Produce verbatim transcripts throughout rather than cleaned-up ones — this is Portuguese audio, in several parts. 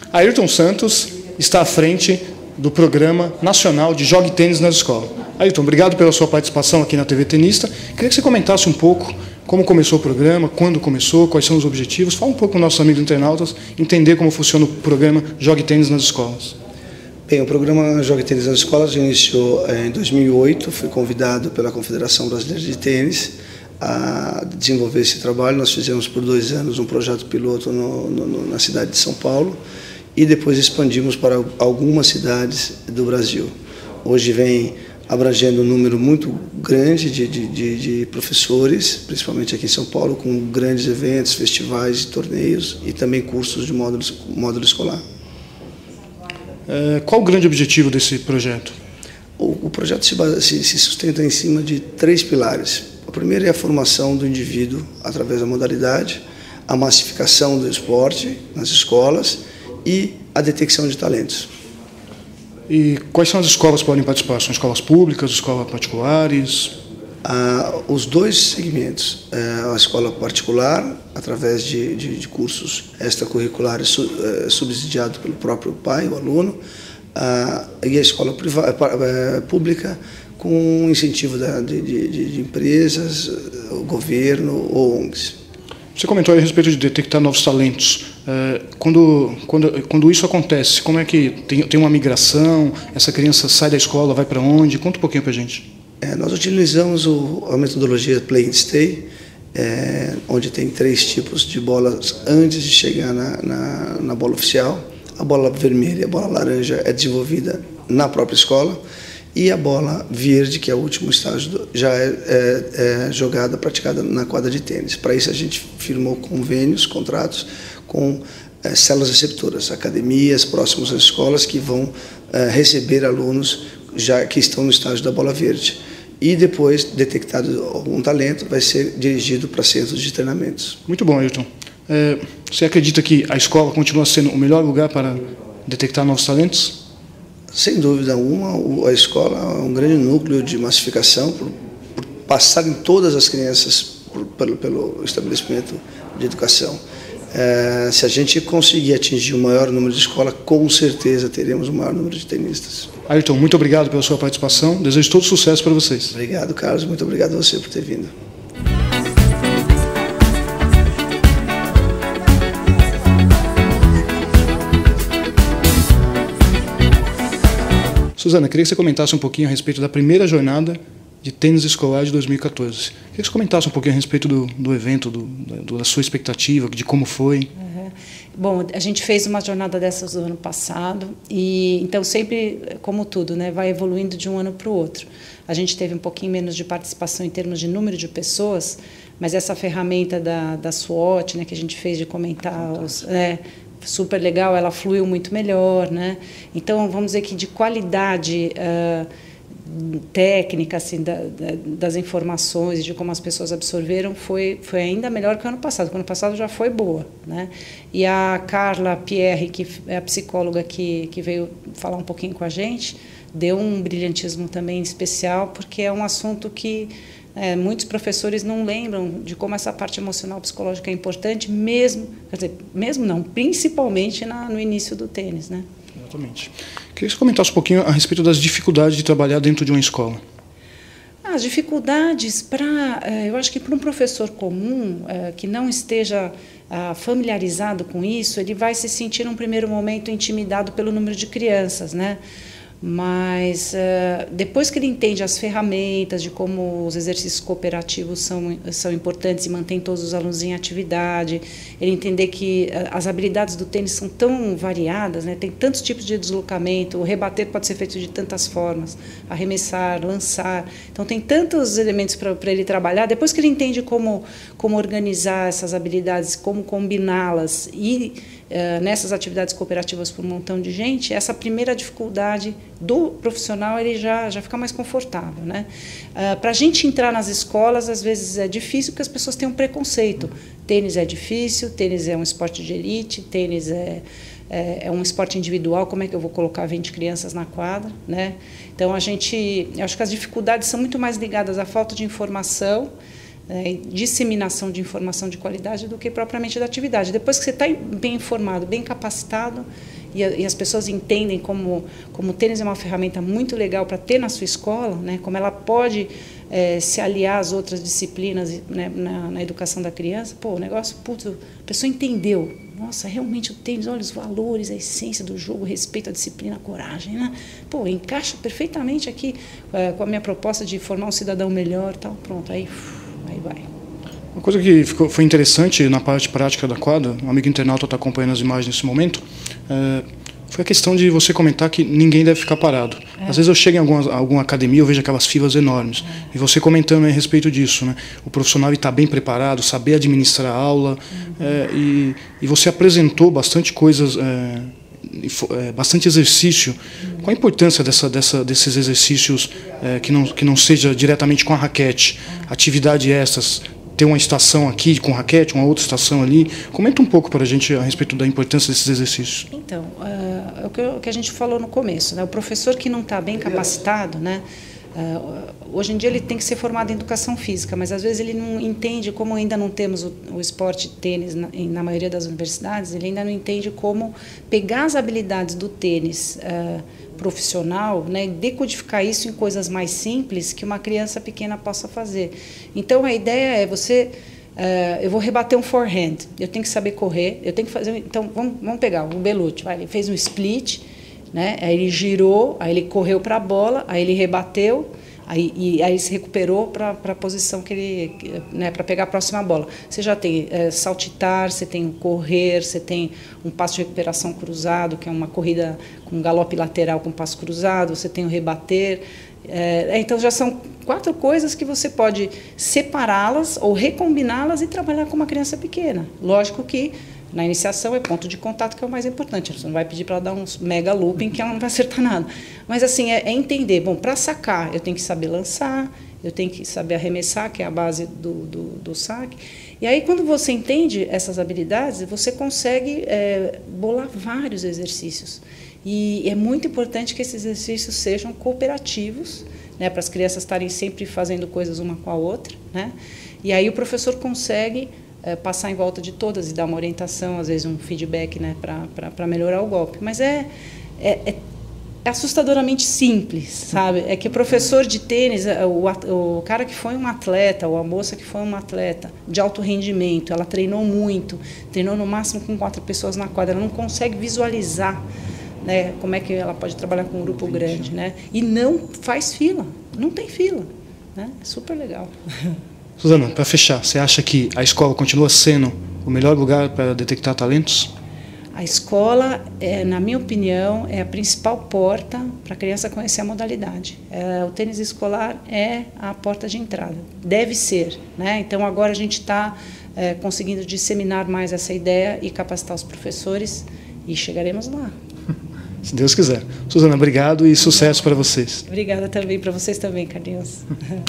Ayrton Santos está à frente do Programa Nacional de Jogue Tênis nas Escolas. Ayrton, obrigado pela sua participação aqui na T V Tenista. Queria que você comentasse um pouco como começou o programa, quando começou, quais são os objetivos. Fala um pouco com os nossos amigos internautas, entender como funciona o programa Jogue Tênis nas Escolas. Bem, o programa Jogue Tênis nas Escolas iniciou em dois mil e oito, fui convidado pela Confederação Brasileira de Tênis a desenvolver esse trabalho. Nós fizemos por dois anos um projeto piloto no, no, na cidade de São Paulo e depois expandimos para algumas cidades do Brasil. Hoje vem abrangendo um número muito grande de, de, de, de professores, principalmente aqui em São Paulo, com grandes eventos, festivais, torneios e também cursos de módulo, módulo escolar. É, qual o grande objetivo desse projeto? O, o projeto se, base, se, se sustenta em cima de três pilares. O primeiro é a formação do indivíduo através da modalidade, a massificação do esporte nas escolas e a detecção de talentos. E quais são as escolas que podem participar? São escolas públicas, escolas particulares? Ah, os dois segmentos. É, a escola particular, através de, de, de cursos extracurriculares su, é, subsidiados pelo próprio pai, o aluno, ah, e a escola privada, é, pública, com incentivo da, de, de, de empresas, o governo ou O N Gs. Você comentou aí a respeito de detectar novos talentos. É, quando, quando, quando isso acontece, como é que tem, tem uma migração? Essa criança sai da escola, vai para onde? Conta um pouquinho para a gente. É, nós utilizamos o, a metodologia Play and Stay, é, onde tem três tipos de bolas antes de chegar na, na, na bola oficial. A bola vermelha e a bola laranja é desenvolvida na própria escola e a bola verde, que é o último estágio, do, já é, é, é jogada, praticada na quadra de tênis. Para isso a gente firmou convênios, contratos com é, células receptoras, academias próximas às escolas que vão é, receber alunos já que estão no estágio da bola verde. E depois, detectado algum talento, vai ser dirigido para centros de treinamentos. Muito bom, Ayrton. É, você acredita que a escola continua sendo o melhor lugar para detectar novos talentos? Sem dúvida alguma, a escola é um grande núcleo de massificação, por, por passarem todas as crianças por, pelo, pelo estabelecimento de educação. É, se a gente conseguir atingir o maior número de escolas, com certeza teremos o maior número de tenistas. Ayrton, muito obrigado pela sua participação. Desejo todo sucesso para vocês. Obrigado, Carlos. Muito obrigado a você por ter vindo. Suzana, queria que você comentasse um pouquinho a respeito da primeira jornada de tênis escolar de dois mil e quatorze. Queria que você comentasse um pouquinho a respeito do, do evento, do, do, da sua expectativa, de como foi. Uhum. Bom, a gente fez uma jornada dessas no ano passado e então sempre, como tudo, né, vai evoluindo de um ano para o outro. A gente teve um pouquinho menos de participação em termos de número de pessoas, mas essa ferramenta da, da SWOT, né, que a gente fez de comentar os... É, super legal, ela fluiu muito melhor, né? Então, vamos dizer que de qualidade uh, técnica, assim, da, da, das informações, de como as pessoas absorveram, foi, foi ainda melhor que o ano passado. O ano passado já foi boa, né? E a Carla Pierre, que é a psicóloga que, que veio falar um pouquinho com a gente, deu um brilhantismo também especial, porque é um assunto que É, muitos professores não lembram de como essa parte emocional psicológica é importante, mesmo, quer dizer, mesmo não, principalmente na, no início do tênis, né? Exatamente. Queria que você comentasse um pouquinho a respeito das dificuldades de trabalhar dentro de uma escola. As dificuldades para, eu acho que para um professor comum que não esteja familiarizado com isso, ele vai se sentir num primeiro momento intimidado pelo número de crianças, né? Mas uh, depois que ele entende as ferramentas de como os exercícios cooperativos são, são importantes e mantém todos os alunos em atividade, ele entender que uh, as habilidades do tênis são tão variadas, né? Tem tantos tipos de deslocamento, o rebater pode ser feito de tantas formas, arremessar, lançar, então tem tantos elementos para ele trabalhar. Depois que ele entende como, como organizar essas habilidades, como combiná-las e Uh, nessas atividades cooperativas por um montão de gente, essa primeira dificuldade do profissional ele já, já fica mais confortável, né? Uh, para a gente entrar nas escolas, às vezes é difícil porque as pessoas têm um preconceito. Tênis é difícil, tênis é um esporte de elite, tênis é, é, é um esporte individual, como é que eu vou colocar vinte crianças na quadra, né? Então, a gente, eu acho que as dificuldades são muito mais ligadas à falta de informação, É, disseminação de informação de qualidade do que propriamente da atividade. Depois que você está bem informado, bem capacitado, e, a, e as pessoas entendem como, como o tênis é uma ferramenta muito legal para ter na sua escola, né, como ela pode é, se aliar às outras disciplinas, né, na, na educação da criança, pô, o negócio, putz, a pessoa entendeu. Nossa, realmente o tênis, olha os valores, a essência do jogo, o respeito à disciplina, a coragem, né? Pô, encaixa perfeitamente aqui é, com a minha proposta de formar um cidadão melhor, tal, pronto, aí, aí vai. Uma coisa que ficou, foi interessante na parte prática da quadra, um amigo internauta está acompanhando as imagens nesse momento, é, foi a questão de você comentar que ninguém deve ficar parado. É. Às vezes eu chego em alguma, alguma academia, eu vejo aquelas filas enormes, é. e você comentando a respeito disso, né? O profissional está bem preparado, saber administrar a aula, uhum. é, e, e você apresentou bastante coisas, é, é, bastante exercício. Uhum. Qual a importância dessa, dessa, desses exercícios é, que, não, que não seja diretamente com a raquete, uhum. atividade extras, ter uma estação aqui com raquete, uma outra estação ali. Comenta um pouco para a gente a respeito da importância desses exercícios. Então, uh, o, que, o que a gente falou no começo, né? O professor que não está bem capacitado, né? Uh, hoje em dia ele tem que ser formado em educação física, mas às vezes ele não entende, como ainda não temos o, o esporte tênis na, na maioria das universidades, ele ainda não entende como pegar as habilidades do tênis uh, profissional, né, e decodificar isso em coisas mais simples que uma criança pequena possa fazer. Então a ideia é você, uh, eu vou rebater um forehand, eu tenho que saber correr, eu tenho que fazer, então vamos, vamos pegar o Belucci, vai, ele fez um split, né, aí ele girou, aí ele correu para a bola, aí ele rebateu, aí, e, aí ele se recuperou para a posição que ele, né, para pegar a próxima bola. Você já tem é, saltitar, você tem o correr, você tem um passo de recuperação cruzado, que é uma corrida com um galope lateral com passo cruzado, você tem o rebater. É, então já são quatro coisas que você pode separá-las ou recombiná-las e trabalhar com uma criança pequena. Lógico que na iniciação é ponto de contato que é o mais importante. Você não vai pedir para ela dar um mega looping que ela não vai acertar nada. Mas assim, é, é entender, bom, para sacar eu tenho que saber lançar, eu tenho que saber arremessar, que é a base do, do, do saque. E aí quando você entende essas habilidades, você consegue é, bolar vários exercícios. E é muito importante que esses exercícios sejam cooperativos, né, para as crianças estarem sempre fazendo coisas uma com a outra, né? E aí o professor consegue É, passar em volta de todas e dar uma orientação, às vezes um feedback, né, para melhorar o golpe. Mas é, é, é assustadoramente simples, sabe? É que o professor de tênis, o, o cara que foi um atleta, ou a moça que foi uma atleta de alto rendimento, ela treinou muito, treinou no máximo com quatro pessoas na quadra, ela não consegue visualizar, né, como é que ela pode trabalhar com um grupo grande, né? E não faz fila, não tem fila, né? É super legal. Suzana, para fechar, você acha que a escola continua sendo o melhor lugar para detectar talentos? A escola, é, na minha opinião, é a principal porta para a criança conhecer a modalidade. É, o tênis escolar é a porta de entrada, deve ser, né? Então agora a gente está é, conseguindo disseminar mais essa ideia e capacitar os professores e chegaremos lá. Se Deus quiser. Suzana, obrigado e sucesso para vocês. Obrigada também, para vocês também, Carlinhos.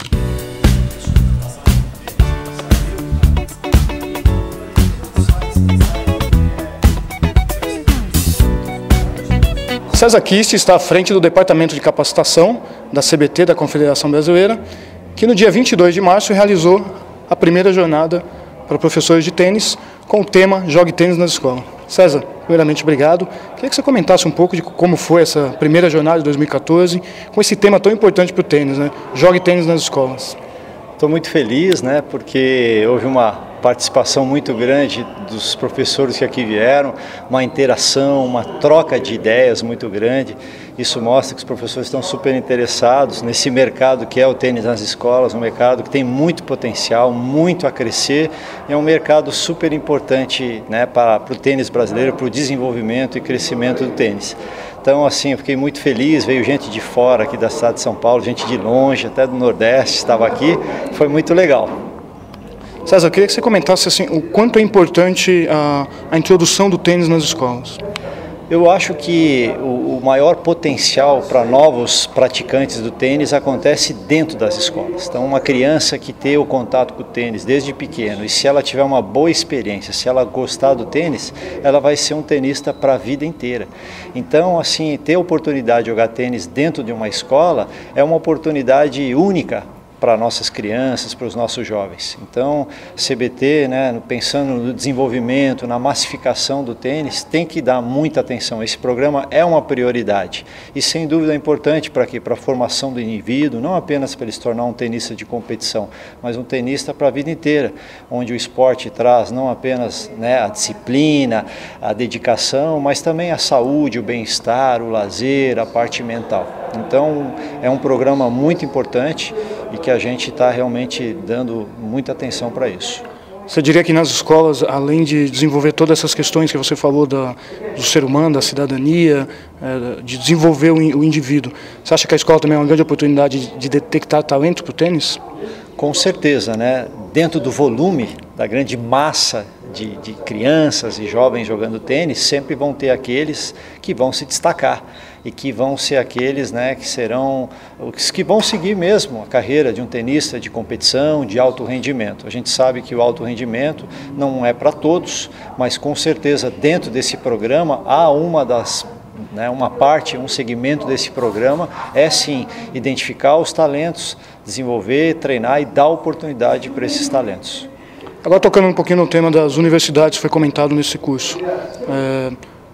César Kist está à frente do Departamento de Capacitação da C B T, da Confederação Brasileira, que no dia vinte e dois de março realizou a primeira jornada para professores de tênis com o tema Jogue Tênis nas Escolas. César, primeiramente, obrigado. Queria que você comentasse um pouco de como foi essa primeira jornada de dois mil e quatorze, com esse tema tão importante para o tênis, né? Jogue Tênis nas Escolas. Estou muito feliz, né, porque houve uma participação muito grande dos professores que aqui vieram, uma interação, uma troca de ideias muito grande. Isso mostra que os professores estão super interessados nesse mercado que é o tênis nas escolas, um mercado que tem muito potencial, muito a crescer, é um mercado super importante, né, para, para o tênis brasileiro, para o desenvolvimento e crescimento do tênis. Então, assim, eu fiquei muito feliz, veio gente de fora aqui da cidade de São Paulo, gente de longe, até do Nordeste estava aqui, foi muito legal. César, eu queria que você comentasse assim, o quanto é importante a, a introdução do tênis nas escolas. Eu acho que o, o maior potencial para novos praticantes do tênis acontece dentro das escolas. Então, uma criança que tem o contato com o tênis desde pequeno, e se ela tiver uma boa experiência, se ela gostar do tênis, ela vai ser um tenista para a vida inteira. Então, assim, ter a oportunidade de jogar tênis dentro de uma escola é uma oportunidade única para nossas crianças, para os nossos jovens. Então, C B T, né, pensando no desenvolvimento, na massificação do tênis, tem que dar muita atenção. Esse programa é uma prioridade e, sem dúvida, é importante para quê? Para a formação do indivíduo, não apenas para ele se tornar um tenista de competição, mas um tenista para a vida inteira, onde o esporte traz não apenas, né, a disciplina, a dedicação, mas também a saúde, o bem-estar, o lazer, a parte mental. Então, é um programa muito importante e que a gente está realmente dando muita atenção para isso. Você diria que nas escolas, além de desenvolver todas essas questões que você falou da, do ser humano, da cidadania, é, de desenvolver o, o indivíduo, você acha que a escola também é uma grande oportunidade de, de detectar talento para o tênis? Com certeza, né? Dentro do volume, da grande massa de, de crianças e jovens jogando tênis, sempre vão ter aqueles que vão se destacar e que vão ser aqueles, né, que serão os que vão seguir mesmo a carreira de um tenista de competição, de alto rendimento. A gente sabe que o alto rendimento não é para todos, mas com certeza dentro desse programa há uma das Né, uma parte, um segmento desse programa é sim identificar os talentos, desenvolver, treinar e dar oportunidade para esses talentos. Agora tocando um pouquinho no tema das universidades, foi comentado nesse curso. É,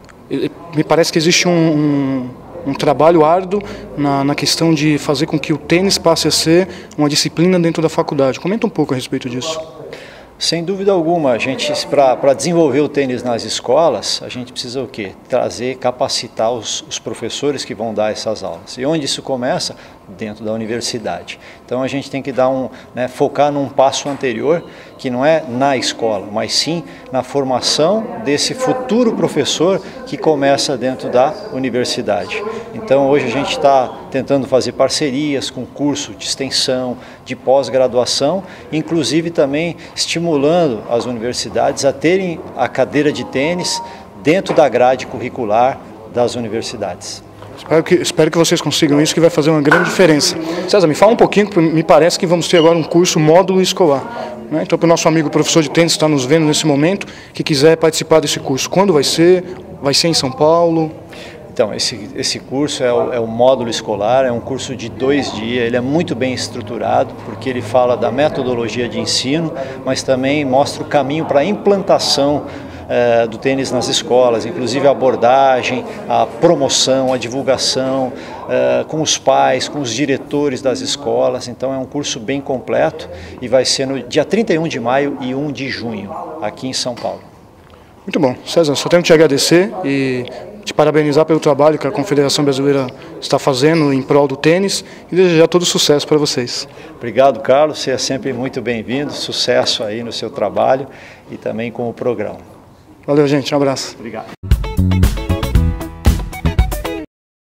me parece que existe um, um, um trabalho árduo na, na questão de fazer com que o tênis passe a ser uma disciplina dentro da faculdade. Comenta um pouco a respeito disso. Sem dúvida alguma, a gente, para desenvolver o tênis nas escolas, a gente precisa o quê? Trazer, capacitar os, os professores que vão dar essas aulas. E onde isso começa? Dentro da universidade. Então a gente tem que dar um, né, focar num passo anterior, que não é na escola, mas sim na formação desse futuro professor que começa dentro da universidade. Então hoje a gente está tentando fazer parcerias com curso de extensão, de pós-graduação, inclusive também estimulando as universidades a terem a cadeira de tênis dentro da grade curricular das universidades. Espero que, espero que vocês consigam isso, que vai fazer uma grande diferença. César, me fala um pouquinho, me parece que vamos ter agora um curso módulo escolar. Né? Então, para o nosso amigo professor de tênis que está nos vendo nesse momento, que quiser participar desse curso, quando vai ser? Vai ser em São Paulo? Então, esse, esse curso é o, é o módulo escolar, é um curso de dois dias, ele é muito bem estruturado, porque ele fala da metodologia de ensino, mas também mostra o caminho para a implantação eh, do tênis nas escolas, inclusive a abordagem, a promoção, a divulgação, eh, com os pais, com os diretores das escolas. Então é um curso bem completo e vai ser no dia trinta e um de maio e um de junho, aqui em São Paulo. Muito bom. César, só tenho que te agradecer e te parabenizar pelo trabalho que a Confederação Brasileira está fazendo em prol do tênis e desejar todo sucesso para vocês. Obrigado, Carlos. Você é sempre muito bem-vindo. Sucesso aí no seu trabalho e também com o programa. Valeu, gente. Um abraço. Obrigado.